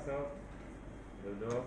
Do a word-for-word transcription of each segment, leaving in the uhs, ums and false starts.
masuk. Duduk.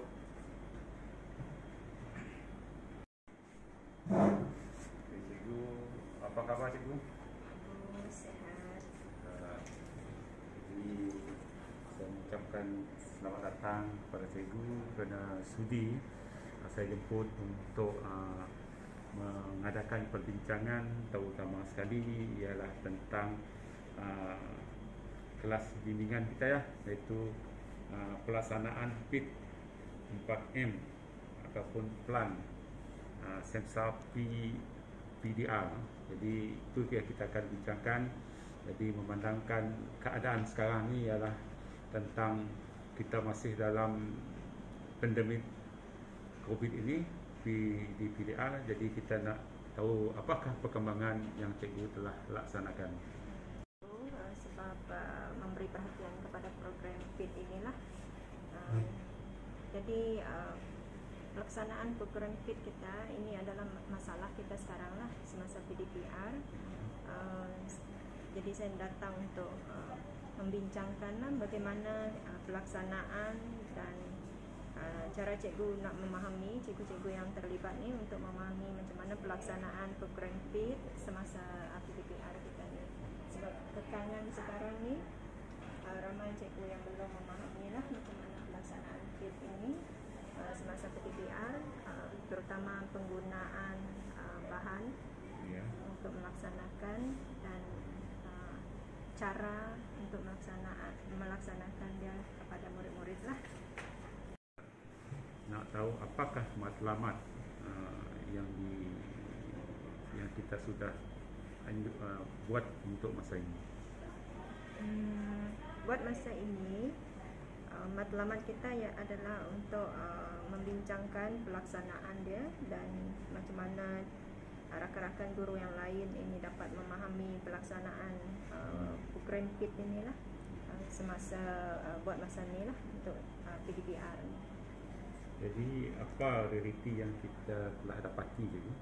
Oke, cikgu, apa kabar cikgu? Oh, sehat. Uh, jadi saya mengucapkan selamat datang kepada cikgu kerana sudi uh, saya jemput untuk uh, mengadakan perbincangan, terutama sekali ialah tentang uh, kelas bimbingan kita ya, iaitu uh, pelaksanaan P I T empat M ataupun plan uh, SEMSA P D R. Jadi itu yang kita akan bincangkan. Jadi memandangkan keadaan sekarang ni ialah tentang kita masih dalam pandemik COVID ini di P D R. Jadi kita nak tahu apakah perkembangan yang cikgu telah laksanakan. Sebab uh, memberi perhatian kepada program P I T inilah. Uh, hmm. Jadi uh, pelaksanaan program P I T kita ini adalah masalah kita sekarang lah semasa P D P R. Uh, jadi saya datang untuk uh, membincangkan lah bagaimana uh, pelaksanaan dan uh, cara cikgu nak memahami, cikgu-cikgu yang terlibat ni untuk memahami macam mana pelaksanaan program P I T semasa uh, P D P R kita ni. Sebab kekangan sekarang ni uh, ramai cikgu yang belum memahami lah macam mana pelaksanaan P I T ini uh, semasa P D P R, uh, terutama penggunaan uh, bahan yeah. untuk melaksanakan dan uh, cara untuk melaksanakan melaksanakan dia kepada murid-murid lah. Nak tahu apakah matlamat uh, yang di yang kita sudah uh, buat untuk masa ini? Hmm, buat masa ini uh, matlamat kita ya adalah untuk uh, membincangkan pelaksanaan dia dan macam mana uh, rakan-rakan guru yang lain ini dapat memahami pelaksanaan uh, program P I T inilah uh, semasa uh, buat masa ni lah untuk uh, P D P R ni. Jadi apa realiti yang kita telah dapati juga?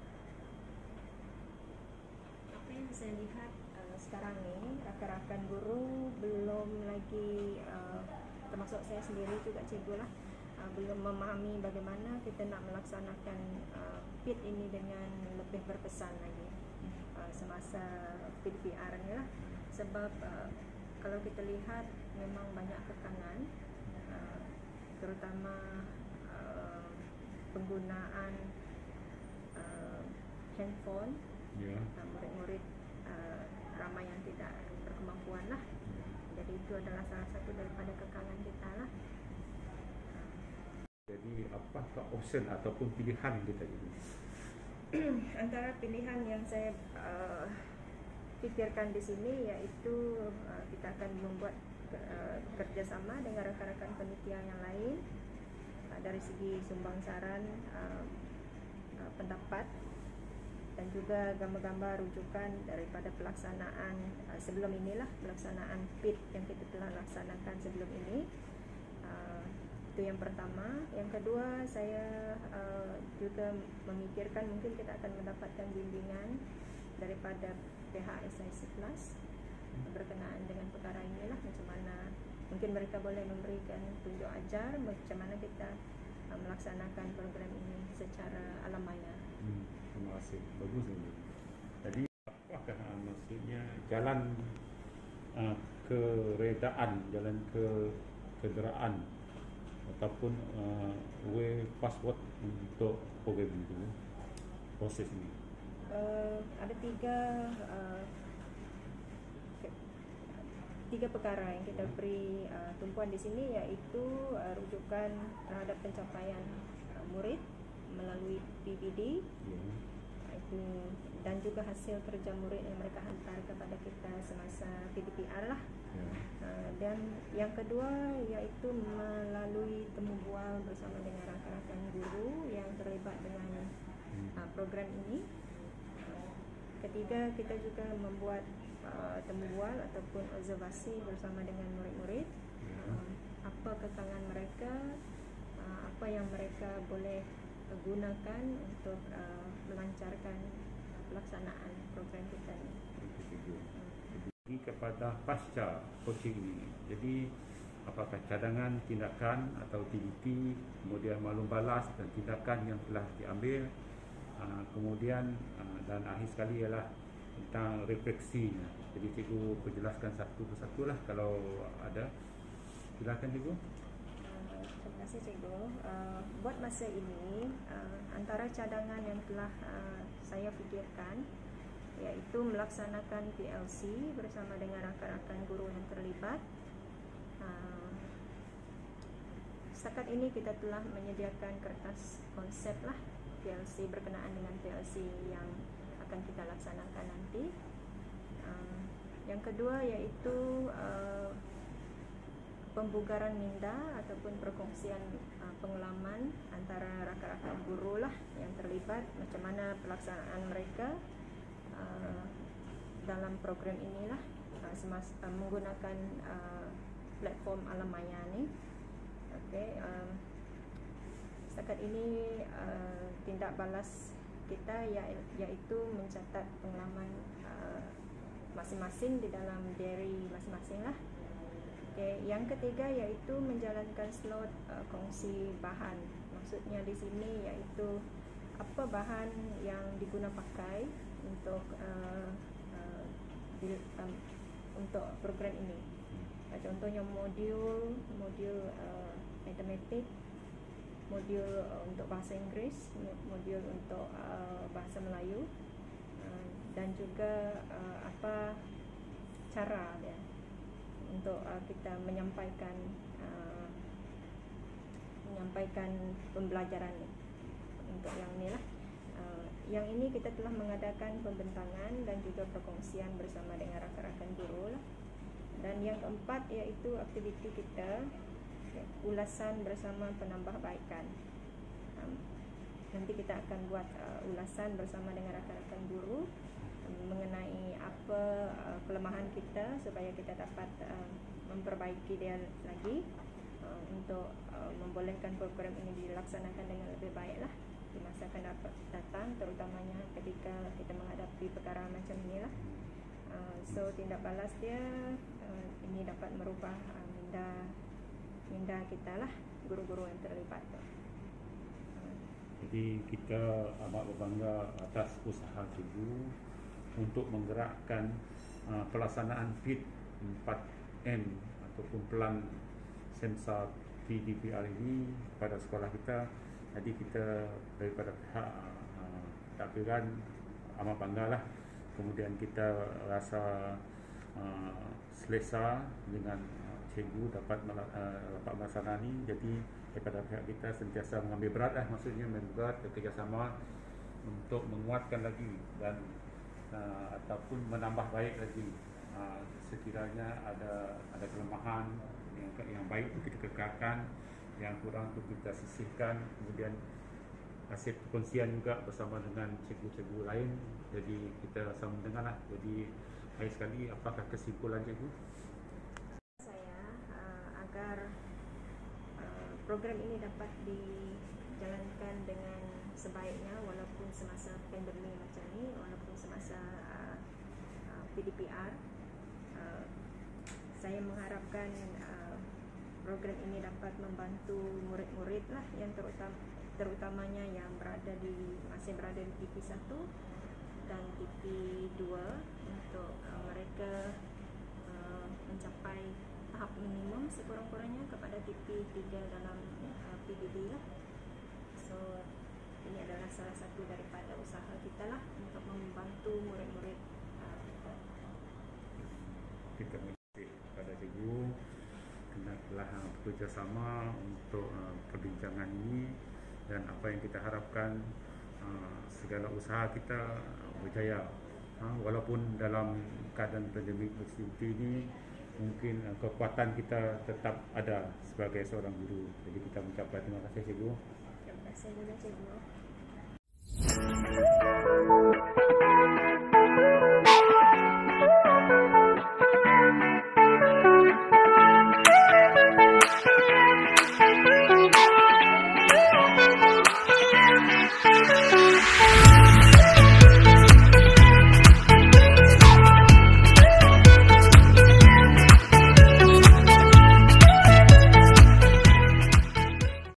Apa yang saya lihat uh, sekarang ni, rakan-rakan guru belum lagi, uh, termasuk saya sendiri juga cikgu lah, uh, belum memahami bagaimana kita nak melaksanakan uh, P I T ini dengan lebih berkesan lagi uh, semasa P D P R ni lah. Sebab uh, kalau kita lihat memang banyak tekanan, uh, terutama penggunaan uh, handphone, yeah. uh, murid-murid uh, ramai yang tidak berkemampuan lah. Jadi itu adalah salah satu daripada kekangan kita lah. Jadi apakah option ataupun pilihan kita ini? Antara pilihan yang saya uh, fikirkan di sini iaitu uh, kita akan membuat uh, kerjasama dengan rakan-rakan panitia yang lain dari segi sumbang saran, uh, uh, pendapat dan juga gambar-gambar rujukan daripada pelaksanaan uh, sebelum inilah, pelaksanaan P I T yang kita telah laksanakan sebelum ini. Uh, itu yang pertama. Yang kedua, saya uh, juga memikirkan mungkin kita akan mendapatkan bimbingan daripada pihak S I C Plus berkenaan dengan perkara inilah, macam mana mungkin mereka boleh memberikan tunjuk ajar macam mana kita uh, melaksanakan program ini secara alam maya. Hmm, terima kasih. Bagus ini. Jadi apakah uh, maksudnya jalan uh, keredaan, jalan ke kederaan ataupun uh, way password untuk program itu, proses ini? Uh, ada tiga uh, tiga perkara yang kita beri uh, tumpuan di sini, iaitu uh, rujukan terhadap pencapaian uh, murid melalui P P D, yeah. itu, dan juga hasil kerja murid yang mereka hantar kepada kita semasa P D P R lah. Yeah. Uh, dan yang kedua iaitu melalui temu bual bersama dengan rakan-rakan guru yang terlibat dengan uh, program ini. Uh, ketiga, kita juga membuat Uh, temu bual ataupun observasi bersama dengan murid-murid, uh, apa kekangan mereka, uh, apa yang mereka boleh gunakan untuk uh, melancarkan pelaksanaan program kita ini. Jadi kepada pasca coaching ini, jadi apakah cadangan, tindakan atau T B T, kemudian maklum balas dan tindakan yang telah diambil, uh, kemudian uh, dan akhir sekali ialah tentang refleksinya. Jadi cikgu perjelaskan satu persatu lah kalau ada. Silakan cikgu. Uh, terima kasih cikgu. Uh, buat masa ini, uh, antara cadangan yang telah uh, saya fikirkan iaitu melaksanakan P L C bersama dengan rakan-rakan guru yang terlibat. Uh, setakat ini kita telah menyediakan kertas konsep lah P L C berkenaan dengan P L C yang akan kita laksanakan nanti. Uh, yang kedua iaitu uh, pembugaran minda ataupun perkongsian uh, pengalaman antara rakan-rakan guru lah yang terlibat, macam mana pelaksanaan mereka uh, dalam program inilah uh, semas, uh, menggunakan uh, platform Alam Maya ni. Okey, um, setakat ini uh, tindak balas kita iaitu mencatat pengalaman uh, masing-masing di dalam diary masing-masing lah. Okay. Yang ketiga iaitu menjalankan slot uh, kongsi bahan. Maksudnya di sini iaitu apa bahan yang diguna pakai untuk uh, uh, di, um, untuk program ini. Uh, contohnya modul modul uh, matematik, modul uh, untuk bahasa Inggeris, modul untuk uh, bahasa Melayu, uh, dan juga uh, apa cara dia untuk uh, kita menyampaikan uh, menyampaikan pembelajaran ni. Untuk yang ni lah, uh, yang ini kita telah mengadakan pembentangan dan juga perkongsian bersama dengan rakan-rakan guru lah. Dan yang keempat iaitu aktiviti kita, okay, ulasan bersama penambahbaikan. Um, nanti kita akan buat uh, ulasan bersama dengan rakan-rakan guru mengenai apa uh, kelemahan kita supaya kita dapat uh, memperbaiki dia lagi uh, untuk uh, membolehkan program ini dilaksanakan dengan lebih baik lah di masa akan dapat datang, terutamanya ketika kita menghadapi perkara macam inilah. Uh, so tindak balas dia uh, ini dapat merubah uh, minda minda kita lah, guru-guru yang terlibat. Uh. Jadi kita amat berbangga atas usaha cikgu untuk menggerakkan uh, pelaksanaan P I T empat M ataupun pelan SEMSA P D P R ini pada sekolah kita. Jadi kita daripada pihak uh, takbiran amat banggalah. Kemudian kita rasa uh, selesa dengan uh, cikgu dapat uh, dapat melaksanakan ini. Jadi daripada pihak kita sentiasa mengambil berat lah, maksudnya mengambil berat bekerjasama untuk menguatkan lagi dan Uh, ataupun menambah baik lagi. Uh, sekiranya ada ada kelemahan yang yang baik itu kita kekalkan, yang kurang itu kita sisihkan, kemudian hasil perkongsian juga bersama dengan cikgu-cikgu lain. Jadi kita sama mendengarlah. Jadi baik sekali, apakah kesimpulan cikgu? Saya uh, agar uh, program ini dapat dijalankan dengan sebaiknya walaupun semasa pandemik macam ni, walaupun semasa uh, uh, P D P R, uh, saya mengharapkan uh, program ini dapat membantu murid-murid lah yang terutama, terutamanya yang berada di masih berada di T P satu dan T P dua untuk uh, mereka uh, mencapai tahap minimum sekurang-kurangnya kepada T P tiga dalam uh, P D D lah. So ini adalah salah satu daripada usaha kita lah untuk membantu murid-murid uh, kita. Kita mengikuti kepada cikgu kerana telah bekerjasama untuk uh, perbincangan ini, dan apa yang kita harapkan uh, segala usaha kita uh, berjaya. Uh, walaupun dalam keadaan pandemik seperti ini, mungkin uh, kekuatan kita tetap ada sebagai seorang guru. Jadi kita mengucapkan terima kasih cikgu. Terima kasih juga cikgu.